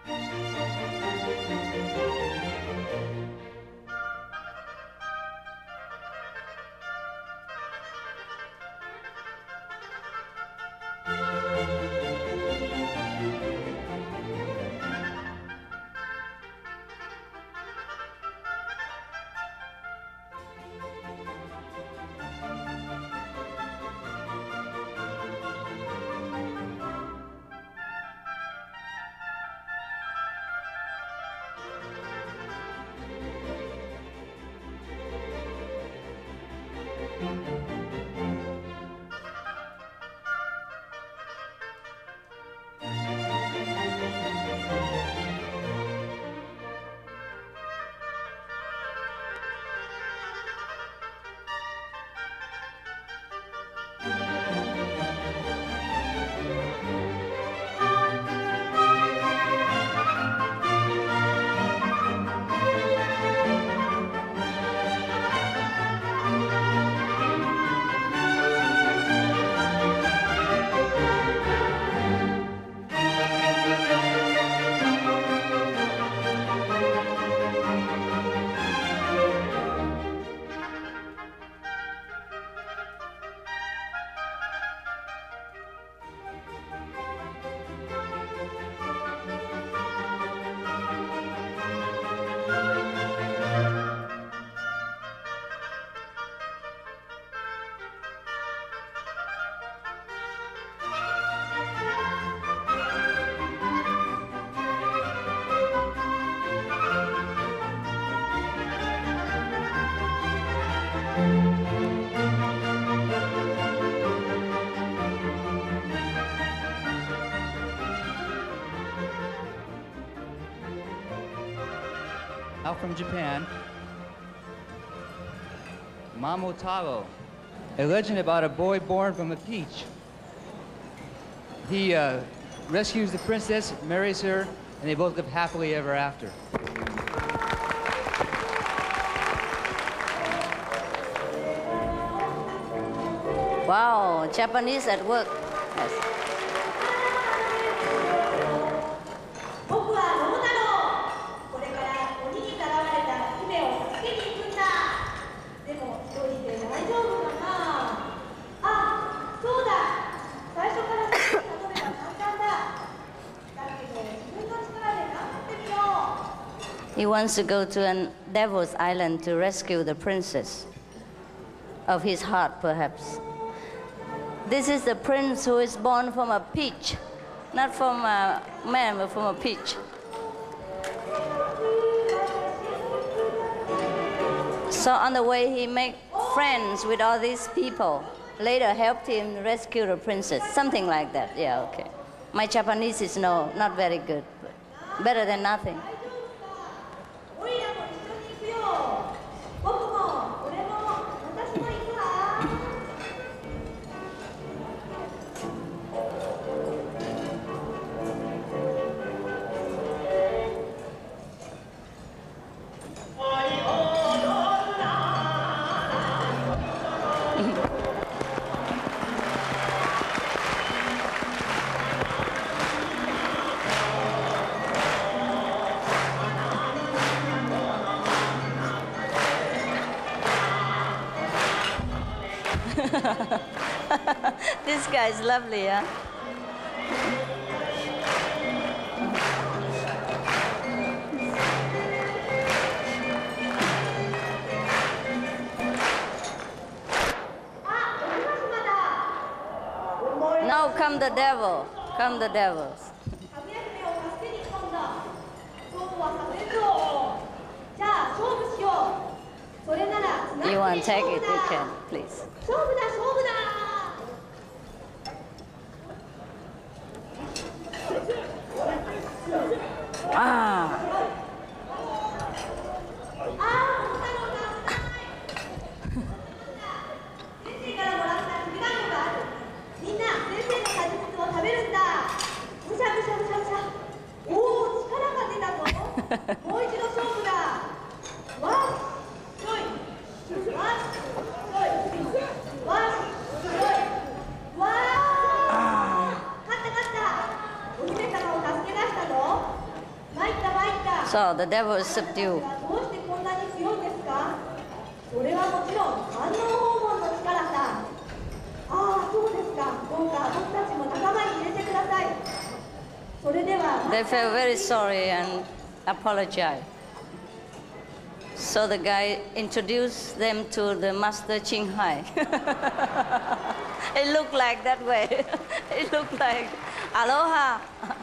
Now from Japan, Momotaro, a legend about a boy born from a peach. He rescues the princess, marries her, and they both live happily ever after. Wow, Japanese at work. Yes. He wants to go to a devil's island to rescue the princess of his heart, perhaps. This is the prince who is born from a peach, not from a man, but from a peach. So on the way, he made friends with all these people. Later, helped him rescue the princess, something like that. Yeah, okay. My Japanese is not very good, but better than nothing. This guy is lovely, huh? Now come the devil. Come the devils. You want to take it? You can, please. Ah. So the devil is subdued. どうしてこんなに強いんですか？それはもちろん観音訪問の力さ。ああ、そうですか。どうか僕たちも仲間に入れてください。それでは They felt very sorry and apologized. So the guy introduced them to the master Ching Hai. It looked like that way. It looked like, aloha.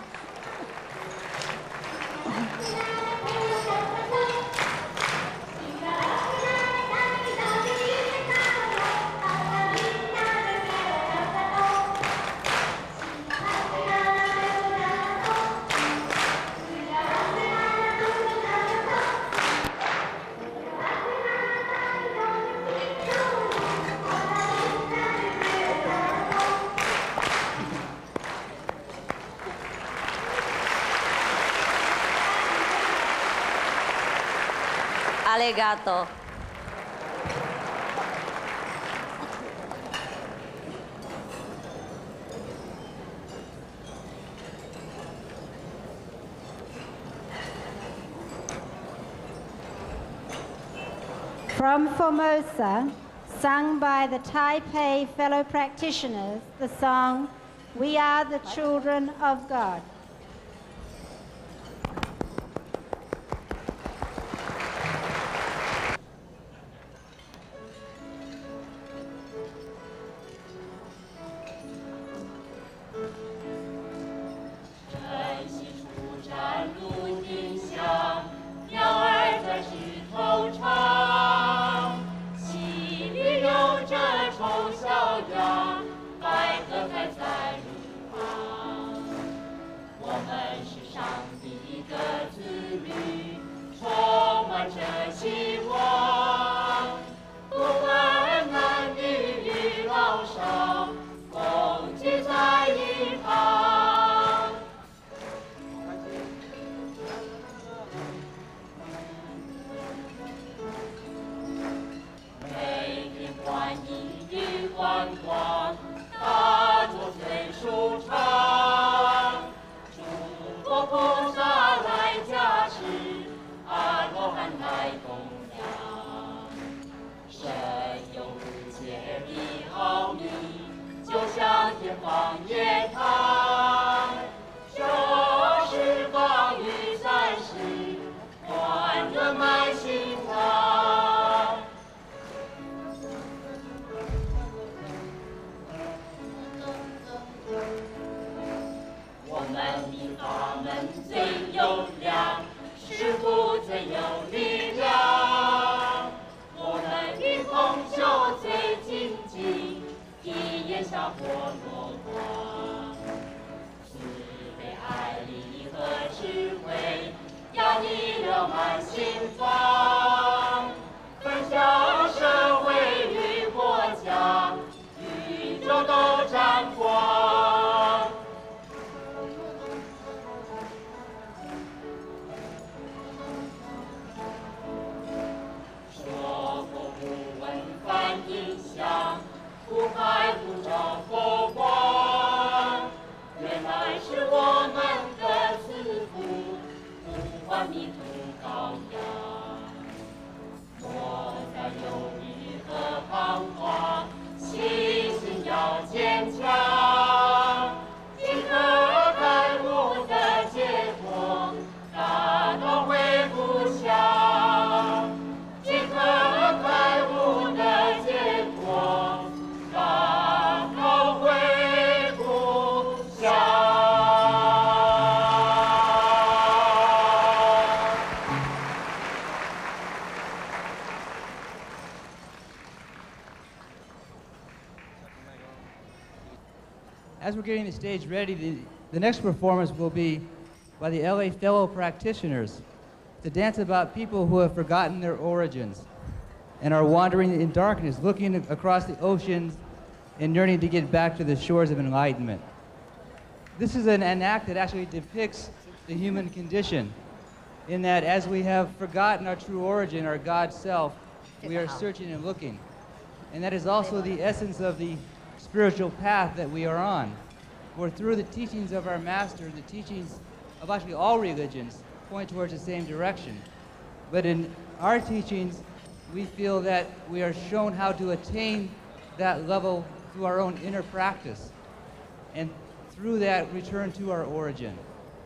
Arigato. From Formosa, sung by the Taipei fellow practitioners, the song, We Are the Children of God. As we're getting the stage ready, the next performance will be by the LA Fellow Practitioners. It's a dance about people who have forgotten their origins and are wandering in darkness, looking across the oceans and yearning to get back to the shores of enlightenment. This is an act that actually depicts the human condition, in that as we have forgotten our true origin, our God self, we are searching and looking. And that is also the essence of the spiritual path that we are on, where through the teachings of our master, the teachings of actually all religions, point towards the same direction. But in our teachings, we feel that we are shown how to attain that level through our own inner practice, and through that return to our origin.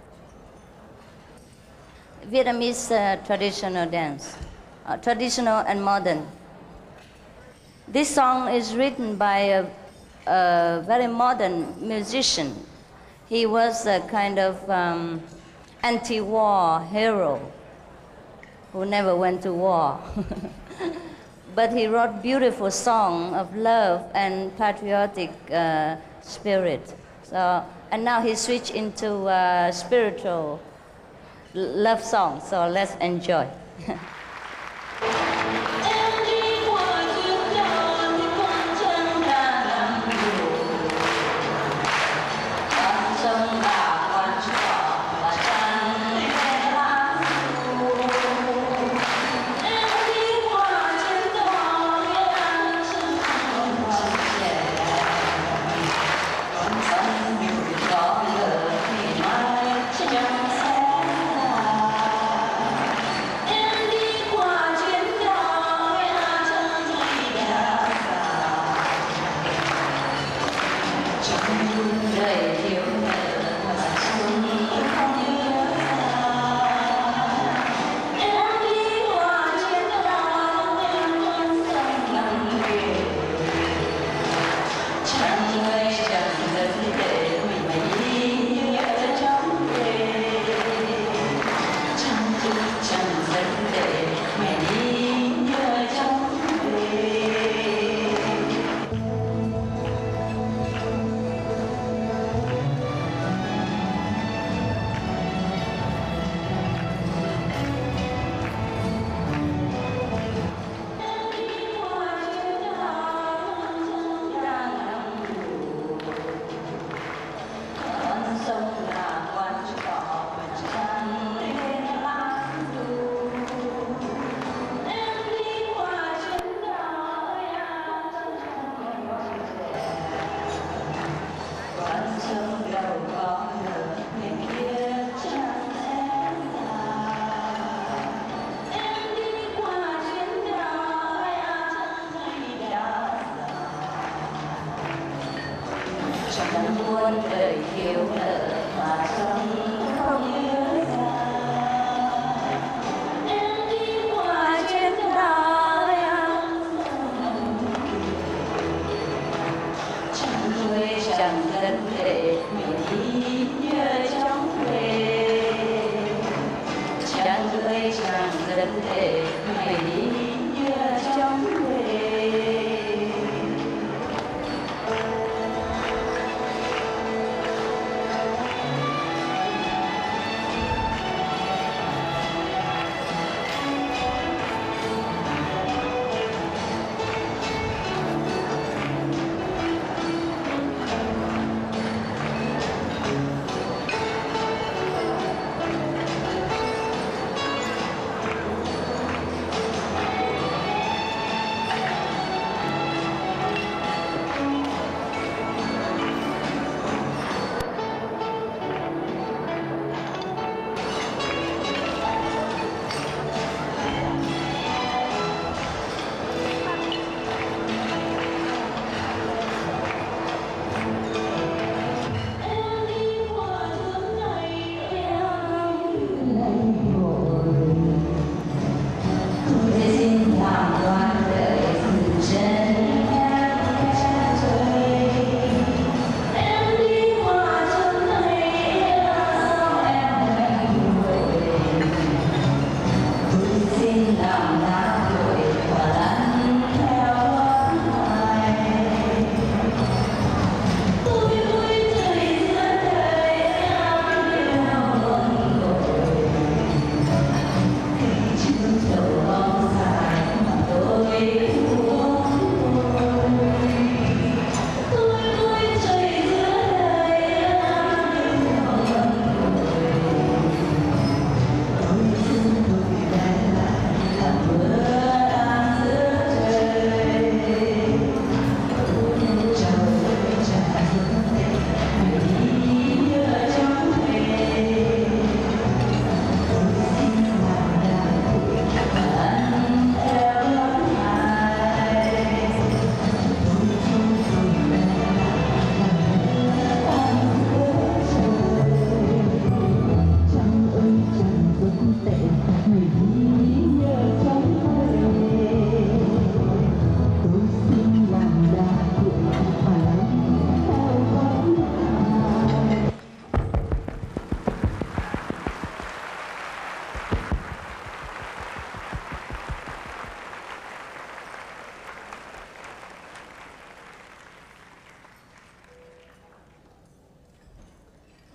Vietnamese traditional dance, traditional and modern. This song is written by a very modern musician. He was a kind of anti-war hero who never went to war. But he wrote beautiful song of love and patriotic spirit. So, and now he switched into spiritual love song. So let's enjoy.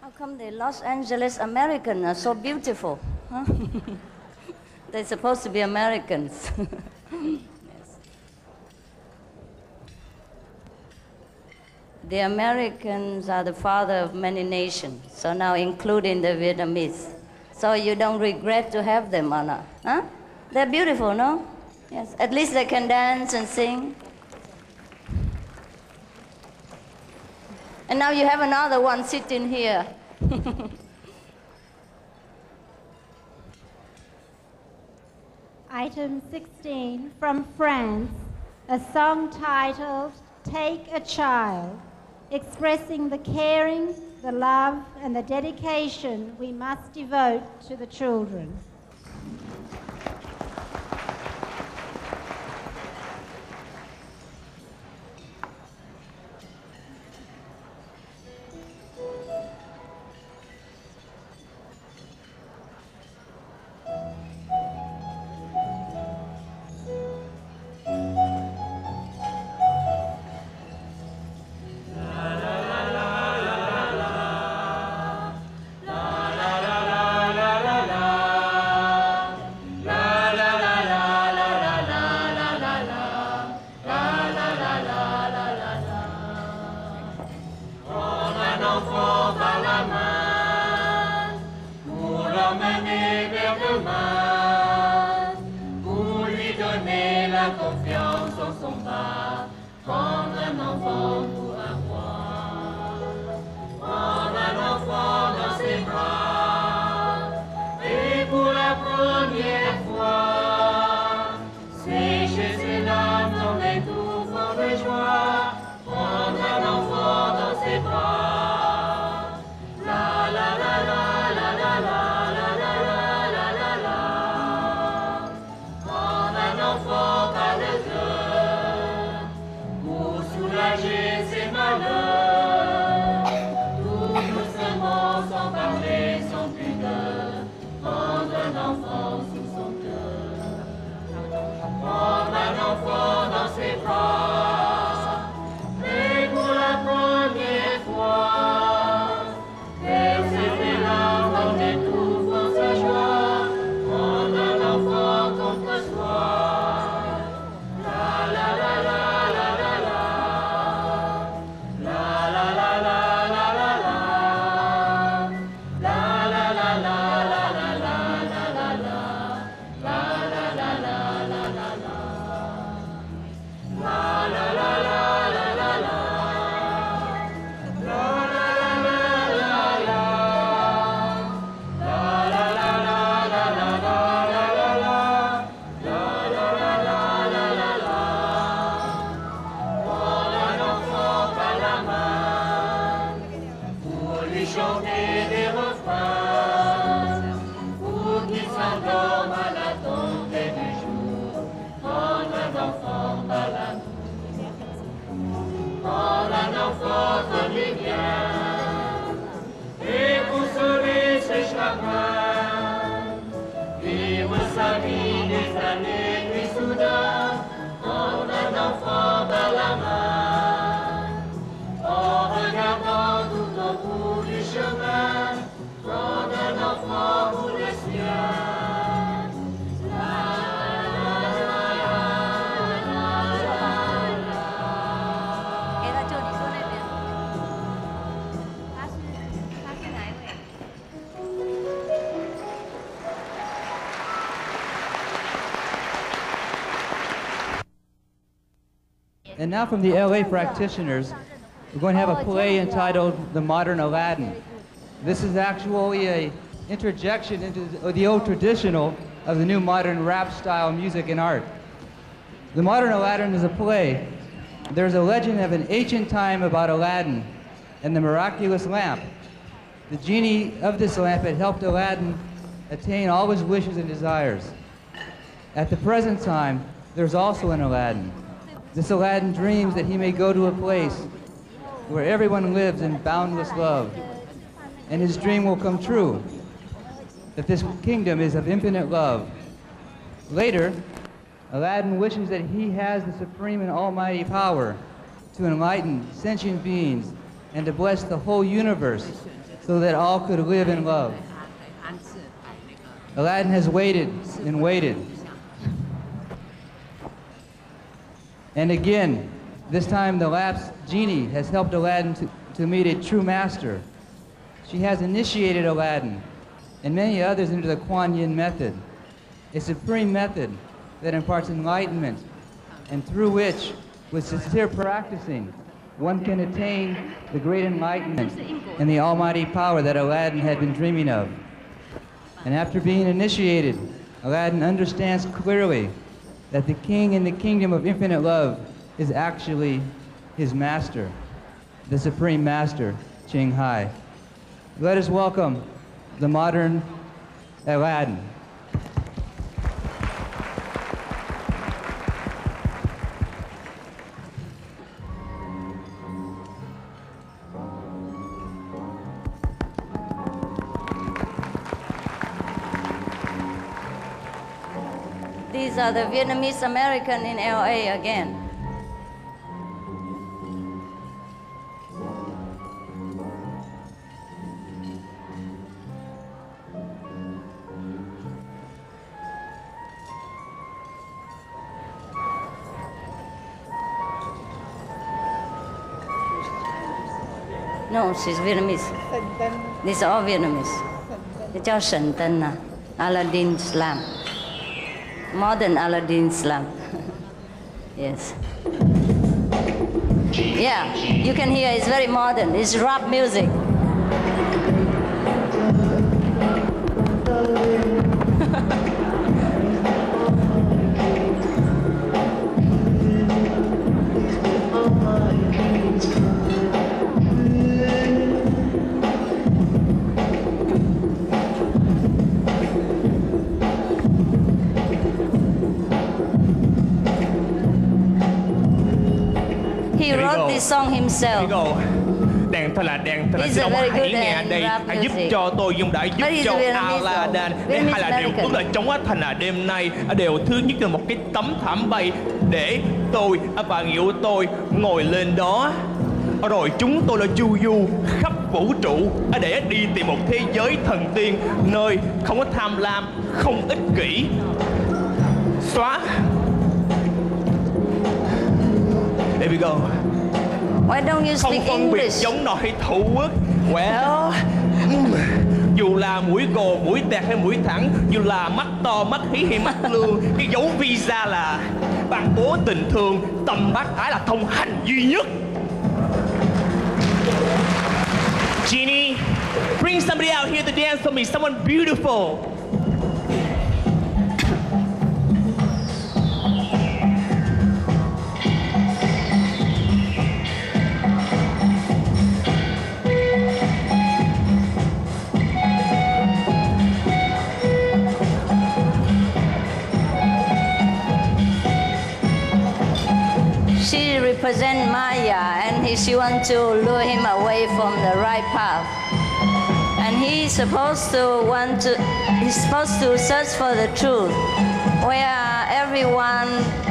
How come the Los Angeles Americans are so beautiful? Huh? They're supposed to be Americans. Yes. The Americans are the father of many nations, so now including the Vietnamese. So you don't regret to have them or not? Huh? They're beautiful, no? Yes. At least they can dance and sing. And now you have another one sitting here. Item 16, from France, a song titled Take a Child, expressing the caring, the love, and the dedication we must devote to the children. And now from the LA practitioners, we're going to have a play entitled The Modern Aladdin. This is actually an interjection into the old traditional of the new modern rap style music and art. The Modern Aladdin is a play. There's a legend of an ancient time about Aladdin and the miraculous lamp. The genie of this lamp had helped Aladdin attain all his wishes and desires. At the present time, there's also an Aladdin. This Aladdin dreams that he may go to a place where everyone lives in boundless love, and his dream will come true, that this kingdom is of infinite love. Later, Aladdin wishes that he has the supreme and almighty power to enlighten sentient beings and to bless the whole universe so that all could live in love. Aladdin has waited and waited. And again, this time the lapsed genie has helped Aladdin to meet a true master. She has initiated Aladdin and many others into the Kuan Yin method, a supreme method that imparts enlightenment and through which, with sincere practicing, one can attain the great enlightenment and the almighty power that Aladdin had been dreaming of. And after being initiated, Aladdin understands clearly that the king in the kingdom of infinite love is actually his master, the supreme master, Ching Hai. Let us welcome the modern Aladdin. These are the Vietnamese American in LA again. No, she's Vietnamese. These are all Vietnamese. They call Shen Tân, Aladdin's lamp. Modern Aladdin's lamp. Yes. Yeah, you can hear it's very modern. It's rap music. He wrote this song himself. Đàn thật là He's xin a ông very hãy good nghe and đây, rap hãy giúp music. cho tôi dùng đã giúp But he's cho Vietnamese Aladdin though. để Vietnamese hai là điều American. ước là trong quá thành là đêm nay đều thứ nhất là một cái tấm thảm bay để tôi và người yêu tôi ngồi lên đó, rồi chúng tôi là du du khắp vũ trụ để đi tìm một thế giới thần tiên nơi không có tham lam, không ích kỷ. Xóa. There we go. Why don't you Không speak phân biệt English? chống nội thủ quốc. Well, dù là mũi gồ, mũi tẹt hay mũi thẳng, dù là mắt to, mắt hí hay mắt lương, cái dấu visa là bằng bố tình thương, tầm bác ái là thông hành duy nhất. Genie, bring somebody out here to dance for me, someone beautiful. She represents Maya, and she wants to lure him away from the right path. And he's supposed to search for the truth, where everyone,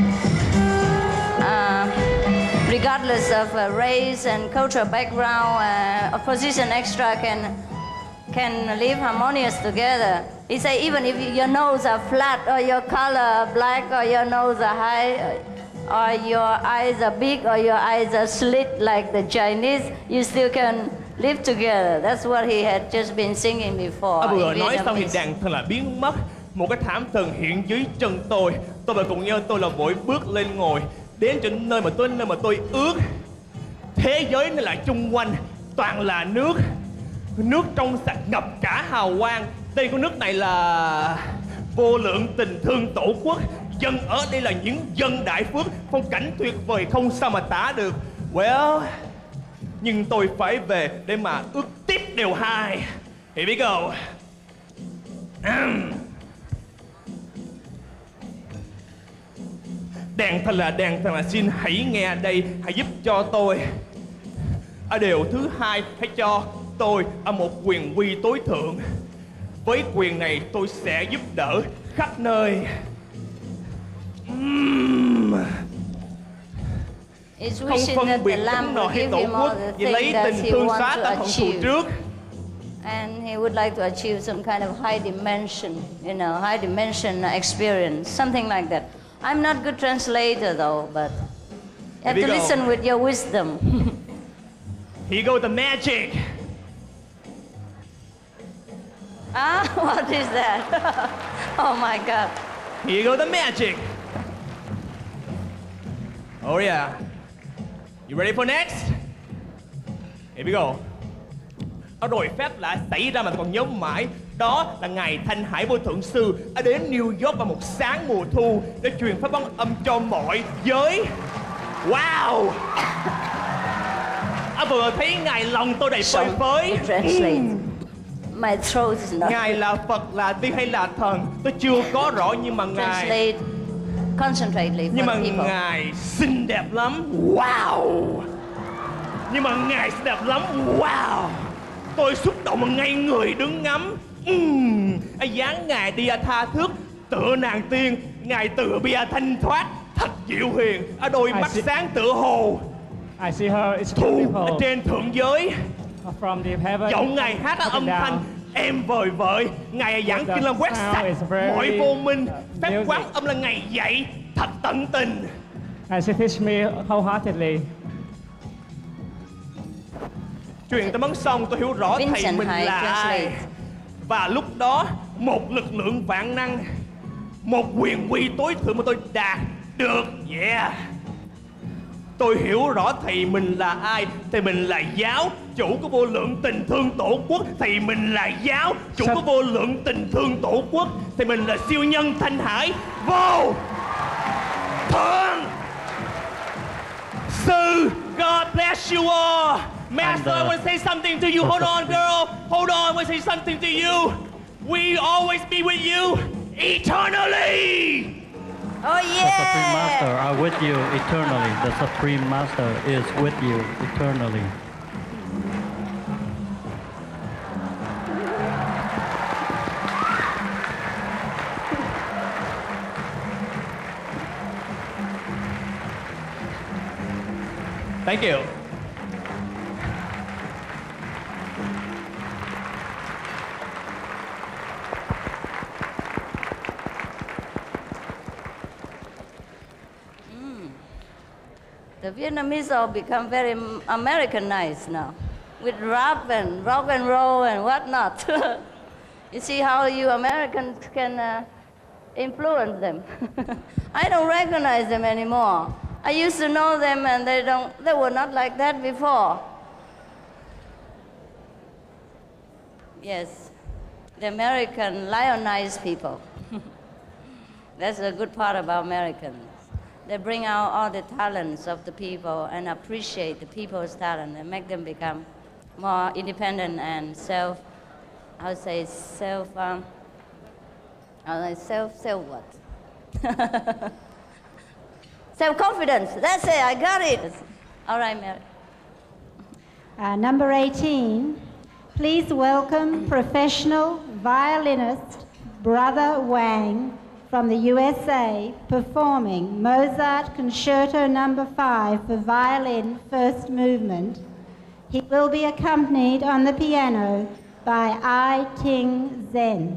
regardless of race and cultural background, position, extra, can live harmonious together. He say even if your nose are flat, or your color black, or your nose are high, or your eyes are big, or your eyes are slit like the Chinese, you still can live together. That's what he had just been singing before. Vừa in nói xong thì Vietnamese. đàn thật là biến mất. Một cái thảm thần hiện dưới chân tôi. Tôi và cùng nhau tôi là vội bước lên ngồi đến chỗ nơi mà tôi ước. Thế giới này là chung quanh toàn là nước, nước trong sạch ngập cả hào quang. Đây của nước này là vô lượng tình thương tổ quốc. Dân ở đây là những dân đại phước, phong cảnh tuyệt vời không sao mà tả được. Well, nhưng tôi phải về để mà ước tiếp điều 2. Here we go. Đàn thật là xin hãy nghe đây, hãy giúp cho tôi. Ở điều thứ 2, hãy cho tôi một quyền uy tối thượng. Với quyền này tôi sẽ giúp đỡ khắp nơi. He's Không wishing phân that biệt the lamb chống will nội hay give tổ him all quốc, the vì things lấy that tình he thương wants xóa to ta hận thù achieve. trước. And he would like to achieve some kind of high dimension, high dimension experience, something like that. I'm not good translator though, but you have to listen with your wisdom. Here go the magic. What is that? Oh my God. Here go the magic. Oh yeah. You ready for next? Here we go. Rồi phép lạ xảy ra mà còn nhớ mãi. Đó là Ngài Thanh Hải Vô Thượng Sư đã đến New York vào một sáng mùa thu để truyền pháp bóng âm cho mọi giới. Wow. Vừa thấy Ngài lòng tôi đầy phơi phới. My throat is not. Ngài là Phật, là Tiên hay là thần tôi chưa có rõ, nhưng mà Ngài Translate. Concentrate nhưng mà people. Ngài xinh đẹp lắm. Wow. Nhưng mà Ngài xinh đẹp lắm. Wow. Tôi xúc động mà ngay người đứng ngắm. Dáng Ngài đi tha thước tựa nàng tiên, Ngài tựa bia thanh thoát thật dịu hiền, đôi mắt sáng tựa hồ I see her. It's thu beautiful. ở trên thượng giới. From the heaven. Giọng Ngài hát âm thanh em vời vợi. Ngài giảng kinh là quét sạch mọi vô minh. Phép quán âm là Ngài dạy thật tận tình. And she teach me wholeheartedly. Truyền tâm ấn xong tôi hiểu rõ thầy mình là ai. Và lúc đó một lực lượng vạn năng, một quyền uy tối thượng mà tôi đạt được. Yeah. Tôi hiểu rõ thầy mình là ai. Thầy mình là giáo chủ của vô lượng tình thương tổ quốc. Thầy mình là giáo chủ của vô lượng tình thương tổ quốc. Thầy mình là siêu nhân Thanh Hải Vô Thượng Sư. God bless you all. Master, I want to say something to you. Hold on, girl. Hold on, I want to say something to you. We always be with you eternally. Oh yeah. The Supreme Master are with you eternally. The Supreme Master is with you eternally. Thank you. The Vietnamese all become very Americanized now, with rap and rock and roll and whatnot. You see how you Americans can influence them. I don't recognize them anymore. I used to know them, and they were not like that before. Yes, the American lionize people. That's a good part about Americans. They bring out all the talents of the people and appreciate the people's talent and make them become more independent and self what? Self-confidence. That's it. I got it. All right, Mary. Number 18, please welcome professional violinist Brother Wang from the USA, performing Mozart Concerto No. 5 for violin, first movement. He will be accompanied on the piano by Ai Ting Zen.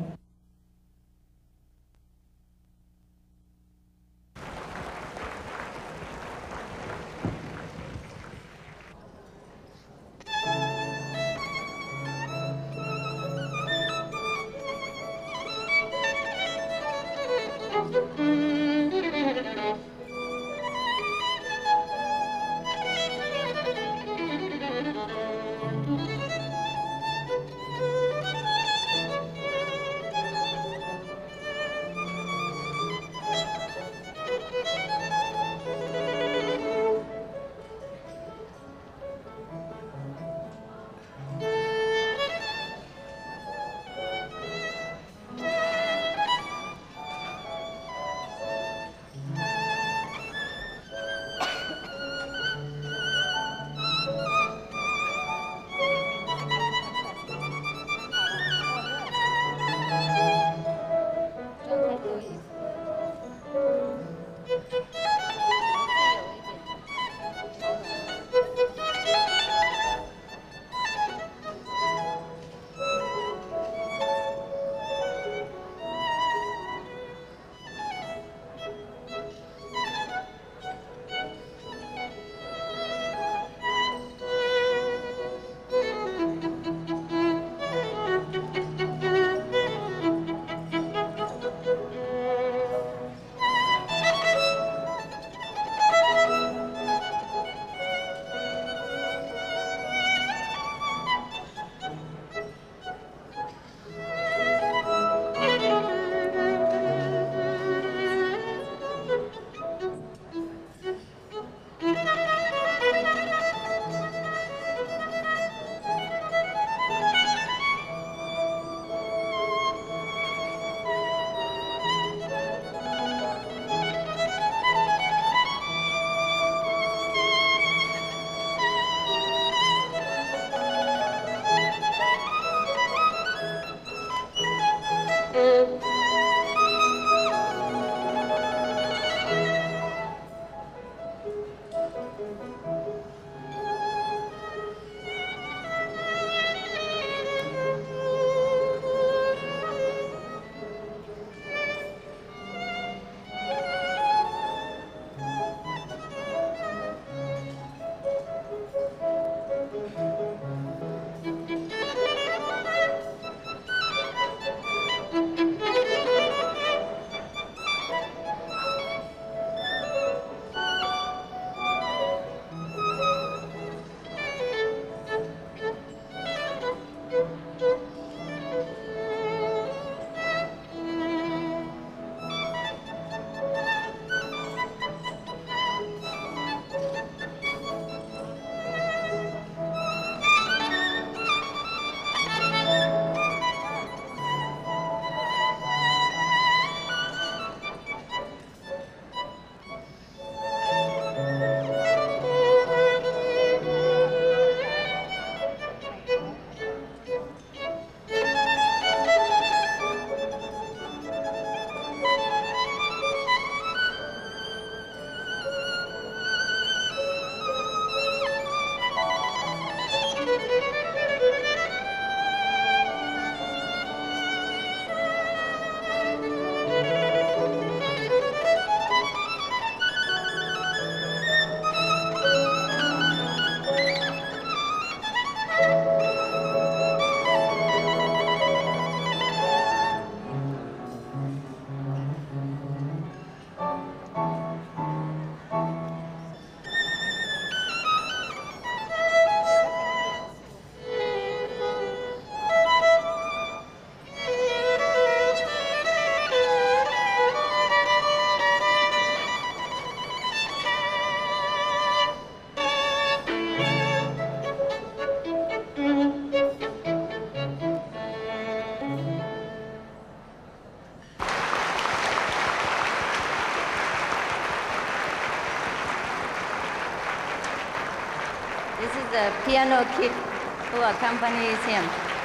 This is the piano kid who accompanies him.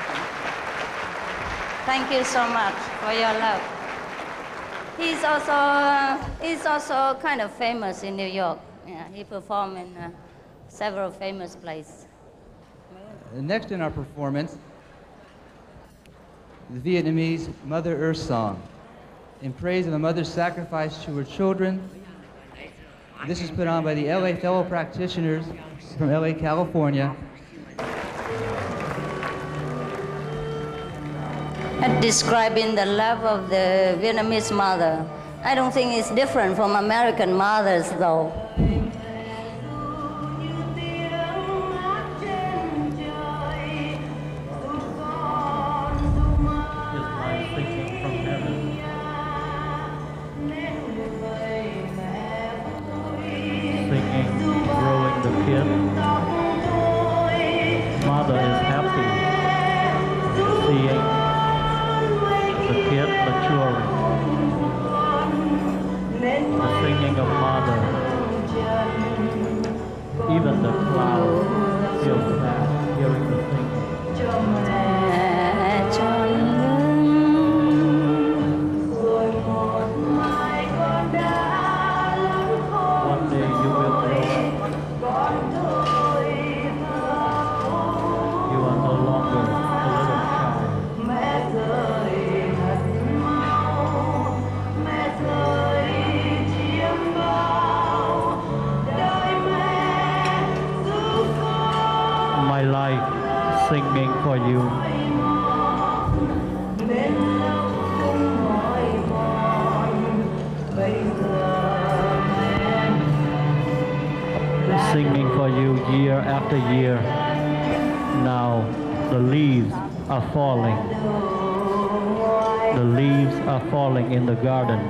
Thank you so much for your love. He's also kind of famous in New York. Yeah, he performed in several famous places. Next in our performance, the Vietnamese Mother Earth Song, in praise of a mother's sacrifice to her children. This is put on by the LA fellow practitioners from LA, California. Describing the love of the Vietnamese mother. I don't think it's different from American mothers, though. Even the clouds feel sad hearing the singing. One day you will know you are no longer a little child. My life singing for you. Singing for you year after year. Now the leaves are falling. The leaves are falling in the garden.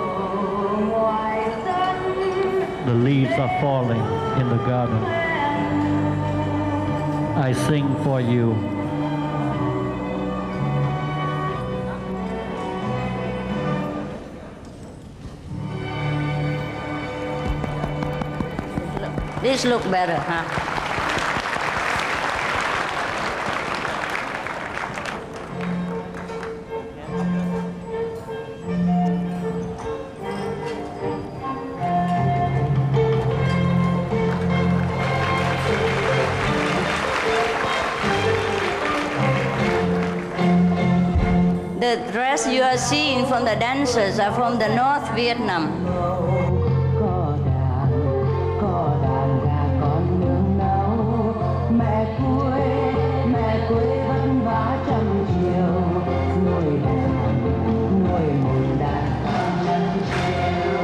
The leaves are falling in the garden. I sing for you. This look better, huh? The dress you are seeing from the dancers are from the North Vietnam. Có đàn gà con nương nấu, mẹ quê vất vả trăm chiều, nuôi một đàn con chân chiều.